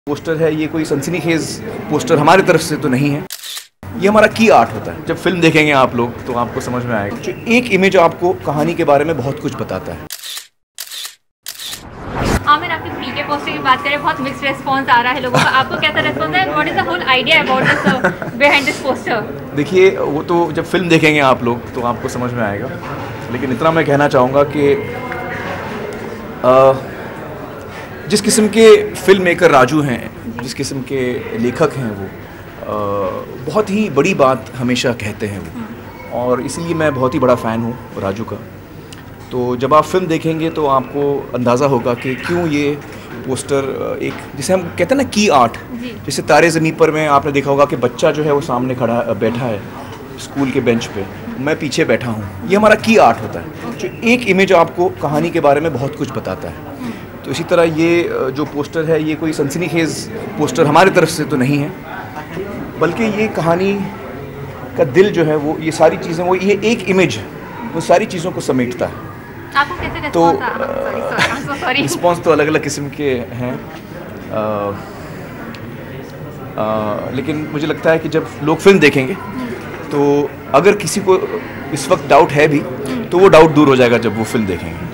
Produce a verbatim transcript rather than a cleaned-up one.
Poster है ये कोई सनसनीखेज पोस्टर हमारी तरफ से तो नहीं है। ये हमारा की आर्ट होता है। जब फिल्म देखेंगे आप लोग तो आपको समझ में आएगा। जो एक इमेज आपको कहानी के बारे में बहुत कुछ बताता है। आमिर, आपके पीके पोस्टर की बात करें, बहुत मिक्स्ड रिस्पांस आ रहा है लोगों का। आपको कैसा रिस्पांस है? What is the whole idea about this behind this poster? देखिए, वो तो जब फिल्म देखेंगे आप लोग तो आपको समझ में आएगा। लेकिन इतना मैं कहना चाहूँगा कि आ, जिस किस्म के फिल्म मेकर राजू हैं, जिस किस्म के लेखक हैं वो आ, बहुत ही बड़ी बात हमेशा कहते हैं वो, और इसीलिए मैं बहुत ही बड़ा फ़ैन हूँ राजू का। तो जब आप फिल्म देखेंगे तो आपको अंदाज़ा होगा कि क्यों ये पोस्टर एक, जिसे हम कहते हैं ना की आर्ट, जैसे तारे ज़मीन पर में आपने देखा होगा कि बच्चा जो है वो सामने खड़ा बैठा है स्कूल के बेंच पे, मैं पीछे बैठा हूँ। ये हमारा की आर्ट होता है। जो एक इमेज आपको कहानी के बारे में बहुत कुछ बताता है। तो इसी तरह ये जो पोस्टर है ये कोई सनसनीखेज पोस्टर हमारी तरफ से तो नहीं है, बल्कि ये कहानी का दिल जो है वो ये सारी चीज़ें, वो ये एक इमेज वो सारी चीज़ों को समेटता है। आपको कैसे तो सॉरी रिस्पॉन्स तो अलग अलग किस्म के हैं, आ, आ, लेकिन मुझे लगता है कि जब लोग फिल्म देखेंगे तो अगर किसी को इस वक्त डाउट है भी तो वो डाउट दूर हो जाएगा जब वो फिल्म देखेंगे।